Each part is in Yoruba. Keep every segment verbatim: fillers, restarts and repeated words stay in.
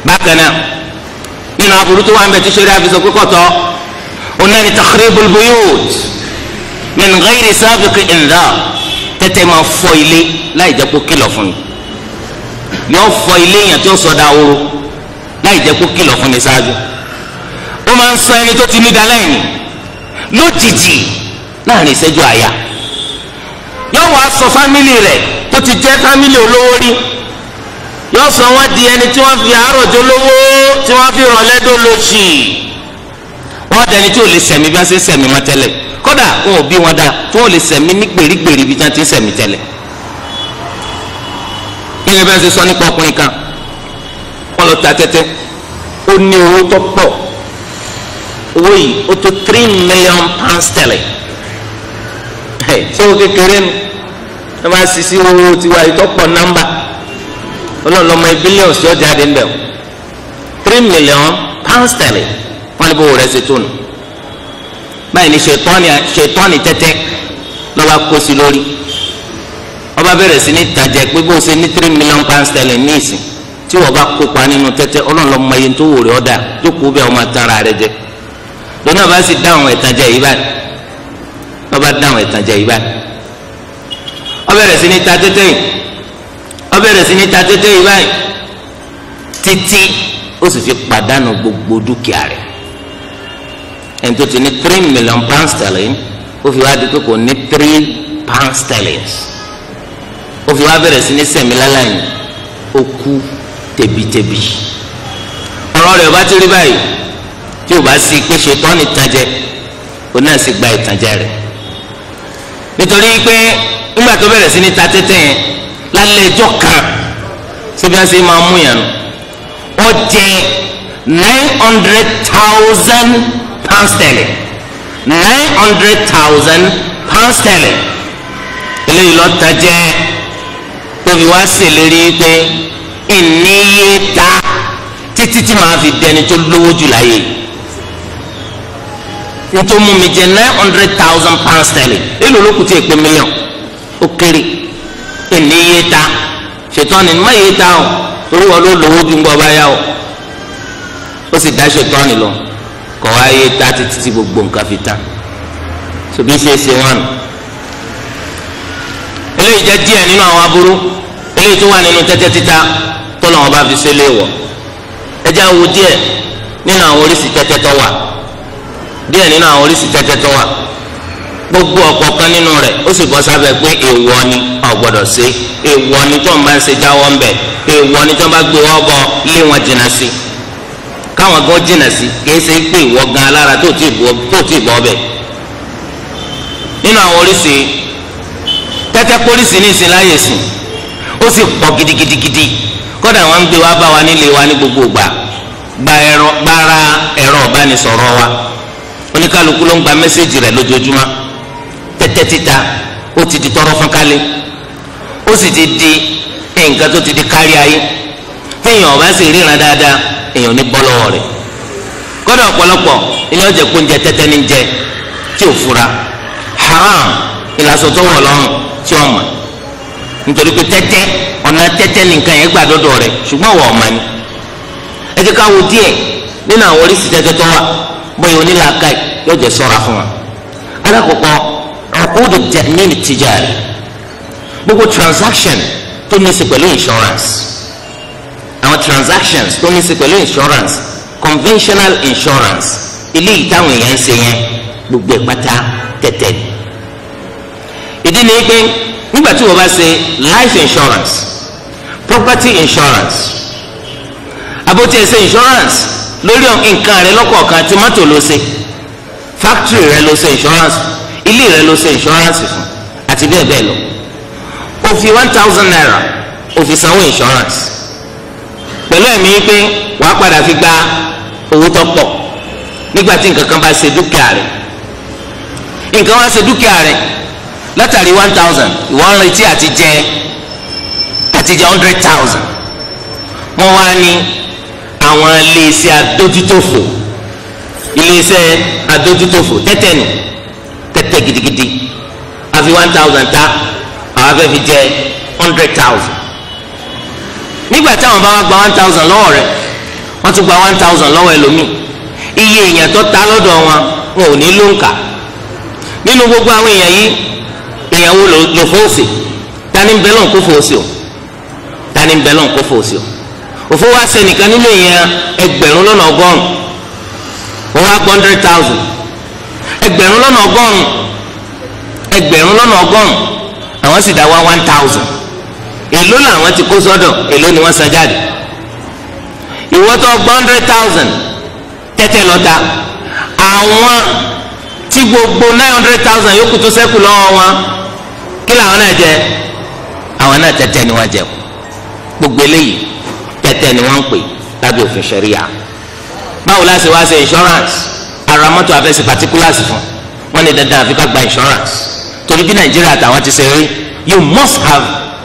bákan náà nínú aburú tó wà ń bẹ tí sẹ́rí àfisọ pé kọ́tọ́ ọ̀nà ni takhribul buyut min ghayri sabiqi indhar tẹ́tẹ́ máa fọ́ ilé láì jẹ́ kó kìlọ̀ fún ni yóò fọ́ ilé yẹn tí ó sọ dahoro láì jẹ́ kó kìlọ̀ fún ni ṣáájú ó máa ń sọ ẹni tó ti ní dalẹ́yìn lójijì láàrin ìṣẹ́jú àyà yóò wá sọ fámìlì rẹ̀ tó ti jẹ́ fámìlì olówó rí yóò sọ wọ́n di ẹni tí wọ́n fi àárọ̀ jó lówó tí wọ́n fi rọ̀lẹ́ dó lóṣì wọ́n dẹni tí ò lè sẹ̀mí bí wọ́n ṣe sẹ̀mí mọ́ tẹ́lẹ̀ kódà wọn ò bí wọn dá tí wọn ò lè sẹ̀mí ní gbèrígbèrí bí wọ́n ti ń sẹ̀mí tẹ́lẹ̀. gẹ́gẹ́ bí wọ́n ṣe sọ nípa ọkùnrin kan wọ́n lọ ta tẹ́tẹ́ ó ní owó tó pọ̀ owó yìí ó tó three million pounds sterling ṣé owó kékeré nu ẹ máa ṣí sí owó tiwa yìí tó pọ̀ nọ́mbà ọlọ́run lọ́mọ bílíọ̀nù sí ọjà àdé ń bẹ̀ three million pounds sterling wọ́n ní bó rẹ̀ ṣe tó nù báyìí ni ṣètọ́ni ṣètọ́ni tẹ́tẹ́ lọ́ba kó sí lórí ọba bẹ̀rẹ̀ sí ní tàjẹ́ pé bó ṣe ní three million pounds sterling ní ìsìn tí wọ́n bá kópa nínú tẹ́tẹ́ ọlọ́run lọ́mọ iye tó wò rẹ̀ ọ̀dà jókòó bẹ́ẹ̀ ọmọ tán ara rẹ̀ jẹ lónà bá sì dáhùn ìtàjẹ yìí báyìí lọ́ba dáhùn ìtàjẹ yìí báyìí ó bẹ̀rẹ̀ sí ní ta tẹ́tẹ́ yìí ó bẹ̀rẹ̀ sí ní ta tẹ́tẹ́ yìí báyìí títí ó sì fi pàdánù gbogbo dúkìá rẹ̀ ẹni tó ti ní three million pounds sterling ó fi wá di pé kò ní three pounds sterling ó fi wá bẹ̀rẹ̀ sí ní sẹ̀mí láláyìn ó kú tẹ̀bítẹ̀bí ọ̀rọ̀ rẹ̀ bá ti rí báyìí tí o bá sí pé ṣètọ́ni ìtànjẹ o náà sì gba ìtànjẹ rẹ̀ nítorí pé nígbà tó bẹ̀rẹ̀ sí ní ta tẹ́tẹ́ yẹn lálẹ́ ẹjọ́ kan síbi wọ́n sì máa mú yàn ó jẹ nine hundred thousand pounds sterling nine hundred thousand pounds sterling eléyìí lọ́ọ́ ta jẹ́ tóbi wá ṣèlérí pé ìníye ta títí tí màá fi dẹni tó lówó jù láyé nítorí mú mi jẹ nine hundred thousand pounds sterling èlò ló kù tí èpè mílíọ̀n ó kéré ìníye ta ṣètọ́ni má yé ta o torí wọn ló lówó ju ń gbọ́ bá yá o ó sì dá ṣètọ́ni lọ kọ̀ wá yé ta títí tí gbogbo nǹkan fi tán sobi ṣe é ṣe wọn. eléyìí jẹ́ díẹ̀ nínú àwọn aburú eléyìí tó wà nínú tẹ́tẹ́ títa tọ́lọ̀ wọn bá fi ṣe léèwọ̀ ẹ jẹ́ àwò díẹ̀ nínú àwọn oríṣi tẹ́tẹ́ tó wà díẹ̀ nínú àwọn oríṣi tẹ́tẹ́ tó wà gbogbo ọ̀kọ̀ọ̀kan nínú rẹ̀ ó sì bọ́ sábẹ́ pé èèwọ̀ ni ò gbọ́dọ̀ ṣe èèwọ̀ ni tó ń bá ń ṣe jáwọ́ ń bẹ̀ èèwọ̀ ni tó ń bá gbé wọ́n bọ̀ lé wọn jìnnà sí káwọn gan jìnnà sí kìí ṣe pé ìwọ gan alára tó ti bọ́ bẹ̀ nínú àwọn oríṣi tẹ́tẹ́ pólísì ní ìsìn láyè sìn ó sì pọ̀ gidigidigidi kódà wọn ń gbé wá bá wa nílé wa ní gbogbo ìgbà gba ẹ̀rọ gbára ẹ̀rọ ìbánisọ̀rọ̀ wa oníkálukú ló ń gba mẹ́sẹ̀gì rẹ̀ lójoojúmọ́ tẹ́tẹ́ títa ó ti di tọrọ fún kálí ó sì ti di nǹkan tó ti di kárí ayé téèyàn ọba sì ríran dáadáa èèyàn ní bọ́ lọ́wọ́ rẹ̀ kódà ọ̀pọ̀lọpọ̀ ilé ọjà kó ń jẹ tẹ́tẹ́ ní jẹ tí ò fura haram ìlàsọ tó wọ̀ lọ́rùn tí ó mọ̀ nítorí pé tẹ́tẹ́ ọ̀nà tẹ́tẹ́ nìkan yẹn gbà dọ́dọ̀ rẹ̀ ṣùgbọ́n wọ̀ ọ̀mọ̀ ni ẹ ti ká wo díẹ̀ nínú àwọn oríṣi tẹ́tẹ́ tó wà bóyá onílàákàyè yóò jẹ́ ṣọ́ra fún wa alákọ̀ọ́kọ́ àkóòdù tẹ̀mínì tìjàrì gbogbo transaction tó ní í ṣe pẹ̀lú insurance àwọn transactions tó ní í ṣe pẹ̀lú insurance conventional insurance ilé ìtàwọn èèyàn ń ṣe yẹn gbogbo ẹ̀ pátá tẹ́tẹ́ ni ìdí ni pé nígbà tí wọ́n bá ṣe life insurance property insurance àbótí ẹsẹ insurance lórí nǹkan rẹ lọ́kọ̀ọ̀kan tí mọ́tò ló ṣe factory rẹ ló ṣe insurance ilé rẹ ló ṣe insurance fún àti bẹ́ẹ̀ bẹ́ẹ̀ lọ ó fi one thousand naira ó fi sanwó insurance pẹ̀lú ẹ̀mí pé wàá padà fi gba owó tó pọ̀ nígbà tí nǹkan kan bá ṣe dúkìá rẹ nǹkan wá ṣe dúkìá rẹ látàrí one thousand ìwọ ń retí àti jẹ àti jẹ hundred thousand wọ́n wá ní àwọn iléeṣẹ́ adójútòfò iléeṣẹ́ adójútòfò tẹ́tẹ́ nù tẹ́tẹ́ gidigidi àfi one thousand ta àwọn afẹ́ fi jẹ hundred thousand nígbà táwọn bá wá gba one thousand lọ́wọ́ rẹ̀ wọ́n tún gba one thousand lọ́wọ́ ẹlòmíì iye èèyàn tó ta lọ́dọ̀ wọn wọn ò ní ló ń kà nínú gbogbo àwọn èèyàn yìí èèyàn wo lò fóòsì tani ń bẹ lọ́n kó fóòsì o tani ń bẹ lọ́n kó fóòsì o òfò wa ṣe nìkan nínú èèyàn ẹgbẹ̀rún lọ́nà ọgọ́rùn wọ́n wá gbọ́ hundred thousand ẹgbẹ̀rún lọ́nà ọgọ́rùn ẹgbẹ̀rún lọ́nà ọgọ́rùn àwọn sì dá wá one thousand èló làwọn ti kó sọ́dọ̀ èló ni wọ́n san jáde ìwọ́tọ̀ gbọ́ hundred thousand tẹ́tẹ́ lọ́ta àwọn tí gbogbo nine hundred thousand yòókù tó ṣẹ́kù lọ́wọ́ wọn kí làwọn náà jẹ àwọn náà tẹ́tẹ́ ni wọ́n jẹ gbogbo eléyìí tẹ́tẹ́ ni wọ́n ń pè lábẹ́ òfin ṣẹ̀ríà báwo la ṣe wá ṣe insurance ara mọ́tò àfẹsẹ̀ particulars fún wọn ní dandan àfi ká gba insurance torí bí nàìjíríà àtàwọn ti ṣe rí you must have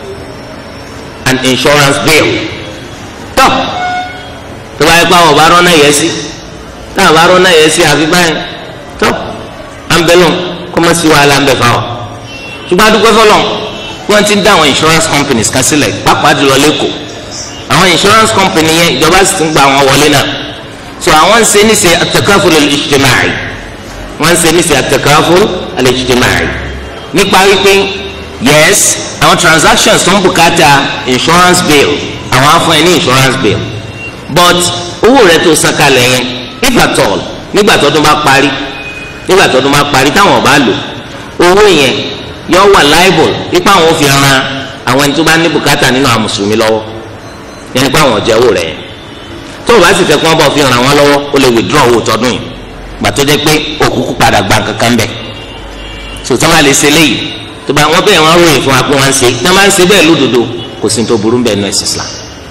an insurance bill tó tó bá yẹ pé àwọn ọba rọ́nà yẹ sí táwọn ọba rọ́nà yẹ sí àfi báyìí tó àǹbẹ̀lọ̀ kọ́mọ́ sí wàhálà ń bẹ̀ fáwọn ṣùgbọ́n adúgbò fọlọ́ wọ́n ti ń dá àwọn insurance companies kan sílẹ̀ pàápàá jùlọ lẹ́kọ̀ọ́ àwọn insurance company yẹn ìjọba sì ti ń gba àwọn wọlé náà so àwọn ń ṣe ní ṣe at-takaful al-ijtima'i wọ́n ń ṣe ní ṣe at-takaful al-ijtima'i nípa wípé yes àwọn transactions tó ń bùkátà insurance bill àwọn á fún ẹ ní insurance bill but owó rẹ tó san kalẹ̀ yẹn if at all nígbà tọdún bá parí nígbà tọdún bá parí táwọn ò bá lò owó yẹn yọ wà liable ipa àwọn ò fi ran àwọn ẹni tó bá ní bùkátà nínú àwọn mùsùlùmí lọ́wọ́ yẹn nípa àwọn ọ̀jẹ̀ owó rẹ̀ yẹn tó o bá sì fẹ́ kí wọ́n bá fi ràn wọ́n lọ́wọ́ o lè withdraw owó tọdún yìí gbà tó jẹ́ pé òkúkú padà gba kankan bẹ̀ so tí wọ́n bá lè ṣe léyìí tó bá wọ́n bẹ̀rẹ̀ wọ́n ròyìn fún wa pé wọ́n ń ṣe tí wọ́n bá ń ṣe bẹ́ẹ̀ lódodo kò sí tó burú bẹ́ẹ̀ nù ẹ̀sìn Islam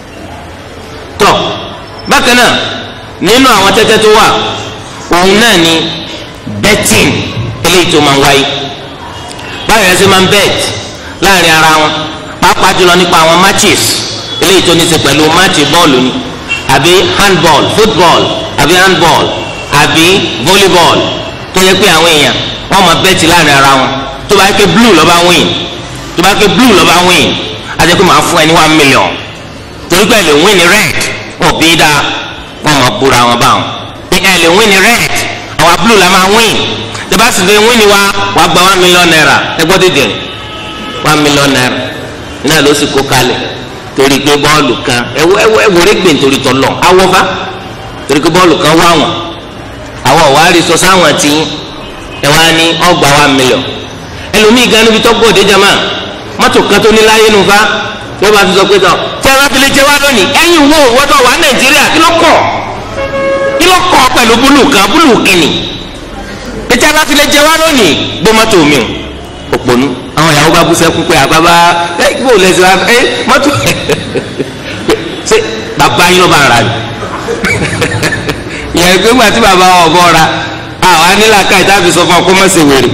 tó bákan náà nínú àwọn tẹ́tẹ́ tó wà òun náà ni betting eléyìí tó máa ń wáyé báyọ̀ ẹ̀ ṣe máa ń bet láàrin ara wọn pàápàá jùlọ nípa àwọn matches eléyìí tó ní ṣe pẹ̀lú máàcì bọ́ọ̀lù ni àbí handball football àbí handball àbí volleyball tó yẹ pé àwọn èèyàn wọ́n máa bẹ́ẹ̀tì láàrin ara wọn tó bá yẹ pé blue ló bá win tó bá yẹ pé blue ló bá win á jẹ́ pé màá fún ẹ ní one million torí pé ẹ lè win ní red wọn bí dáa wọ́n máa búra wọn báwọn pé ẹ lè win ní red àwa blue la máa win tó bá sì lè win ní wa wàá gba one million naira ẹ gbọ́ dídì one million naira náà ló sì kó kalẹ̀ torí pé bọ́ọ̀lù kan ẹwọ ẹwọ ẹwọ rẹgbẹ nítorí tọlọ awọfa torí pé bọ́ọ̀lù kan wá wọn àwọn ọ̀wárí sọ sáwọn tí ẹ wá ní ọgbà one million ẹlòmíì gan níbi tó gbòde jama mọ́tò kan tó ní láyé nu fa yóò bá fi sọ pé tọ tí a bá fi lè jẹ wá lónìí ẹ̀yin wo wọ́tọ̀ wá nàìjíríà kí ló kọ̀ kí ló kọ̀ pẹ̀lú búlù kan búlù kìnnì tí a bá fi lè jẹ wá lónìí gbé mọ́tò mi o òpònú àwọn ìyàwó bá bú sẹ́kún pé àbábá ẹ bó lẹ́sìn wá ẹ mọ́tò ṣe bàbá yín ló bá ra ni ìyẹn pé ńgbà tí bàbá wọn ọ̀bọ ra àwọn anílàkà ìtàbí sọ fún ọ kó má ṣe wèrè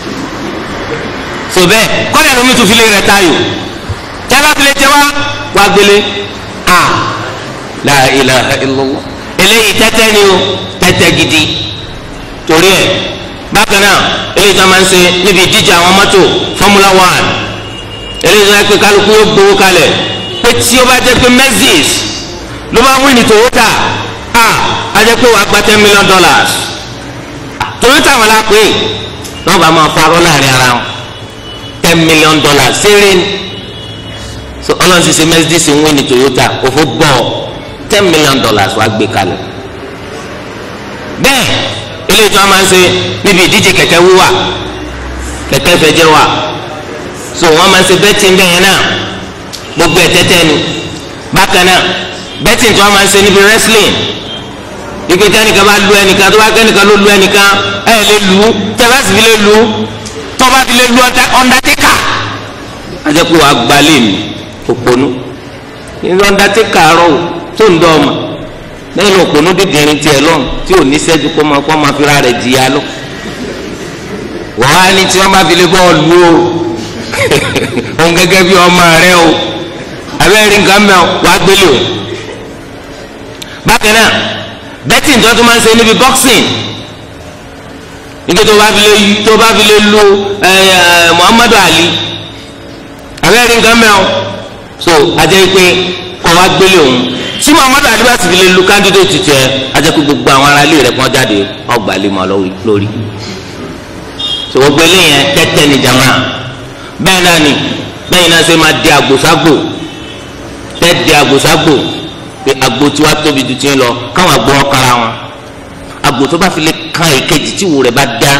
so bẹ́ẹ̀ kọ́lẹ̀ lómi tún fi lé rẹ̀ táyò tí a bá fi lè jẹ wá wá gbélé a la ilaha illallah eléyìí tẹ́tẹ́ ni o tẹ́tẹ́ gidi torí ẹ̀ bákan náà eléyìí tó máa ń ṣe níbi ìdíje àwọn mọ́tò Formula One eléyìí tó yẹ pé kálukú yóò gbowó kalẹ̀ pé tí ó bá jẹ́ pé Mercedes ló bá wí ní Toyota a á jẹ́ pé wàá gba ten million dollars Toyota wọn la pé wọ́n bá máa farọ́ láàrin ara wọn ten million dollars ṣeré ni so ọlọ́run ti ṣe Mercedes ń wí ní Toyota òfò gbọ́ ten million dollars wàá gbé kalẹ̀ bẹ́ẹ̀ eléyìí tó a máa ń ṣe níbi ìdíje kẹ̀kẹ́ wíwà kẹ̀kẹ́ fẹ̀jẹ̀ wà so wọ́n máa ń ṣe betting bẹ́ẹ̀ yẹn náà gbogbo ẹ̀ tẹ́tẹ́ ni bákan náà betting tó a máa ń ṣe níbi wrestling ìpè tẹ́nìkan bá lu ẹnìkan tó bá kẹ́nìkan ló lu ẹnìkan ẹ̀ lè lu tẹ́lẹ̀sì fi lè lu tọ́ba fi lè lu Undertaker àjẹkù àgbálẹ̀ mi òpònú ìlú Undertaker rọ̀ tó ń dọ́ ọmọ lẹ́yìn òpònú dídìrín tiẹ̀ lọ́n tí ò ní sẹ́jú kó máa kó máa fi ra rẹ̀ jìyà lọ. wọ́n á ní tí wọ́n bá fi lè bọ́ọ̀lù o òun gẹ́gẹ́ bí ọmọ rẹ o abẹ́rẹ́ nǹkan mẹ́ o wàá gbélé o. bákan náà betting tó tún máa ń ṣe níbi boxing nígbà tó bá fi lè tó bá fi lè lu Muhammadu Ali abẹ́rẹ́ nǹkan mẹ́ o so ajẹ́ pé kọ́ wá gbélé òun tí Muhammadu Ali bá sì fi lè lu candidate tiẹ̀ ajẹ́kú gbogbo àwọn ará ilé rẹ̀ kàn jáde ọgbà lè mọ̀ lórí. sọ gbogbo eléyẹn tẹ́tẹ́ ní jama bẹ́ẹ̀ náà ni bẹ́ẹ̀ náà ṣe máa di àgbòságbò tẹ́ di àgbòságbò pé àgbò tí wàá tóbi ju ti ń lọ káwọn àgbò wọn kára wọn àgbò tó bá fi lè kan èkejì tí ìwò rẹ̀ bá dá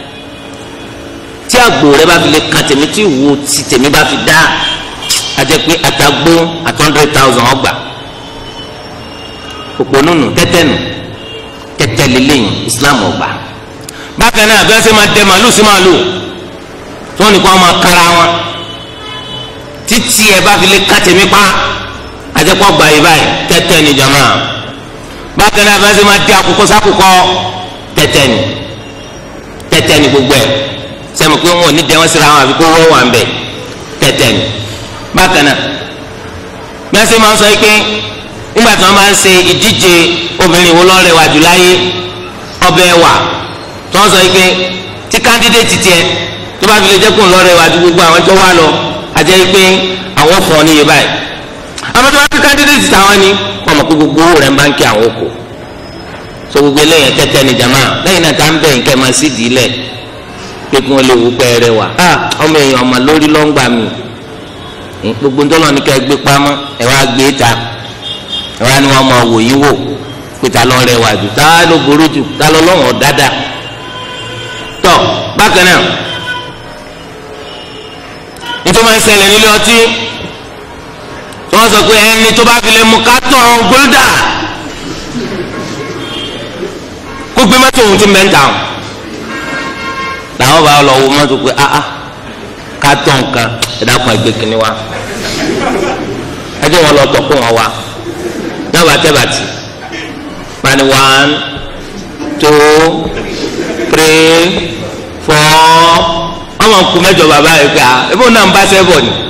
tí àgbò rẹ̀ bá fi lè kan tèmi tí ìwò tí tèmi bá fi dá ajẹ́ pé àtàgbò at hundred thousand ọgbà òpónúnù tẹ́tẹ́ nù tẹ́tẹ́ lélẹ́yìn Islam ọgbà bákan náà bí wọ́n ṣe máa dẹ màálù sí màálù tí wọ́n ní kó wọ́n máa kára wọn títí ẹ bá fi lè ká tèmi pa ajẹ́pọ̀ gbà yìí báyìí tẹ́tẹ́ ni jama bákan náà bí wọ́n ṣe máa dẹ àkùkọ sákùkọ tẹ́tẹ́ ni tẹ́tẹ́ ni gbogbo ẹ̀ sẹ́mi pé wọn ò ní dẹ wọ́n síra wọn àbí kó wọ́n wà ń bẹ̀ tẹ́tẹ́ ni bákan náà bí wọ́n ṣe máa sọ pé nígbà tí wọ́n máa ń ṣe ìdíje obìnrin wo lọ́rẹ̀ wájú láyé ọbẹ̀ wà tí wọ́n sọ pé tí kándídéètì tiẹ̀ tó bá fi lè jẹ́ kó ń lọ́rẹ̀ wájú gbogbo àwọn tó wà lọ àjẹ́ pé àwọn fún ọ níye báyìí àwọn tó bá fi kándídéètì táwọn ni wọ́n mọ̀ pé gbogbo owó rẹ̀ ń bá ń kí àwọn kò so gbogbo eléyìí tẹ́tẹ́ ní jama lẹ́yìn náà tá ń bẹ̀yìn kẹ́ máa sí ìdílẹ̀ pé kí wọ́n lè wú pẹ́ẹ́rẹ́ wà á ọmọ èèyàn ọmọ lórí lọ́ngbà mi gbogbo ńdọ́lọ́ ní ká gbé pamọ́ ẹ̀ wá gbé ta ẹ̀ wá ní wọ́n máa wò yín wò pé ta ló rẹwà jù ta ló burú jù ta ló lọ́wọ́ dáadáa tọ́ bákan náà nítorí wọ́n ń ṣẹlẹ̀ nílé ọtí tí wọ́n sọ pé ẹni tó bá fi lè mú kátàn gólúdà kó gbé mọ́tò òun ti mẹ́ta o làwọn bá lọ wo mọ́tò pé ah ah kátàn kan ẹ̀dá kan ẹgbẹ́ kìíní wa ẹjẹ́ wọn lọ tọ̀ kó wọn wá náà bá tẹ́ bàtì pani one two three four ọmọ nkú mẹ́jọ bàbá yìí ká ebó náà ń bá sẹ́bọ̀ ni